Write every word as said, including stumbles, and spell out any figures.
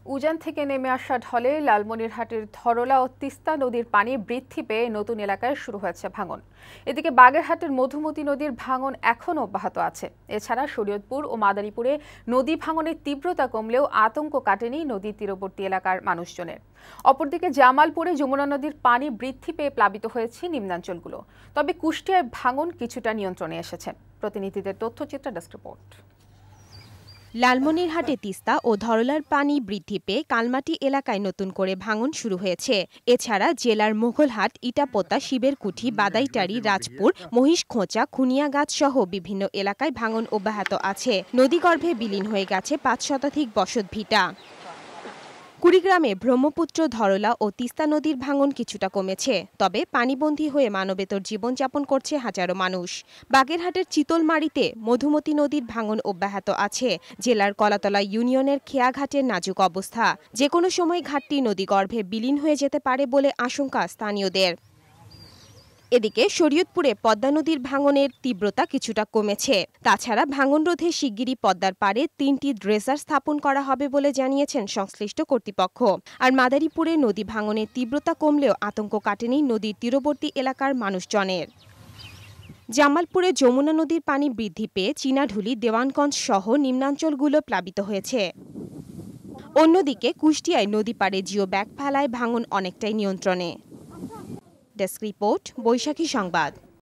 উজান থেকে নেমে আসা ঢলে লালমনিরহাটের ধরলা ও তিস্তা নদীর পানি বৃদ্ধি পেয়ে নতুন এলাকায় শুরু হয়েছে ভাঙন। এদিকে বাগেরহাটের মধুমতি নদীর ভাঙন এখনও অব্যাহত আছে। এছাড়া শরীয়তপুর ও মাদারীপুরে নদী ভাঙনের তীব্রতা কমলেও আতঙ্ক কাটেনি নদীর তীরবর্তী এলাকার মানুষজনের। অপরদিকে জামালপুরে যমুনা নদীর পানি বৃদ্ধি পেয়ে প্লাবিত হয়েছে নিম্নাঞ্চলগুলো। তবে কুষ্টিয়ায় ভাঙন কিছুটা নিয়ন্ত্রণে এসেছে। প্রতিনিধিদের তথ্যচিত্র ডেস্ক রিপোর্ট। লালমনিরহাটে তিস্তা ও ধরলার পানি বৃদ্ধি পেয়ে কালমাটি এলাকায় নতুন করে ভাঙন শুরু হয়েছে। এছাড়া জেলার মোগলহাট, ইটাপোতা, শিবেরকুঠি, বাদাইটারি, রাজপুর, মহিষখোঁচা, খুনিয়াগাছ সহ বিভিন্ন এলাকায় ভাঙন অব্যাহত আছে। নদীগর্ভে বিলীন হয়ে গেছে পাঁচ শতাধিক বসতভিটা। কুড়িগ্রামে ব্রহ্মপুত্র, ধরলা ও তিস্তা নদীর ভাঙন কিছুটা কমেছে, তবে পানিবন্দী হয়ে মানবেতর জীবনযাপন করছে হাজারো মানুষ। বাগেরহাটের চিতলমারীতে মধুমতি নদীর ভাঙন অব্যাহত আছে। জেলার কলাতলা ইউনিয়নের খেয়াঘাটের নাজুক অবস্থা। যে কোনো সময় ঘাটটি নদীগর্ভে বিলীন হয়ে যেতে পারে বলে আশঙ্কা স্থানীয়দের। এদিকে শরীয়তপুরে পদ্মা নদীর ভাঙনের তীব্রতা কিছুটা কমেছে। তাছাড়া ভাঙন রোধে শিগগিরই পদ্মার পাড়ে তিনটি ড্রেজার স্থাপন করা হবে বলে জানিয়েছেন সংশ্লিষ্ট কর্তৃপক্ষ। আর মাদারীপুরে নদী ভাঙনের তীব্রতা কমলেও আতঙ্ক কাটেনি নদীর তীরবর্তী এলাকার মানুষজনের। জামালপুরে যমুনা নদীর পানি বৃদ্ধি পেয়ে চীনাঢুলি, দেওয়ানগঞ্জ সহ নিম্নাঞ্চলগুলো প্লাবিত হয়েছে। অন্যদিকে কুষ্টিয়ায় নদী পাড়ে জিও ব্যাগ ফেলায় ভাঙন অনেকটাই নিয়ন্ত্রণে। ডেস্ক রিপোর্ট, বৈশাখী সংবাদ।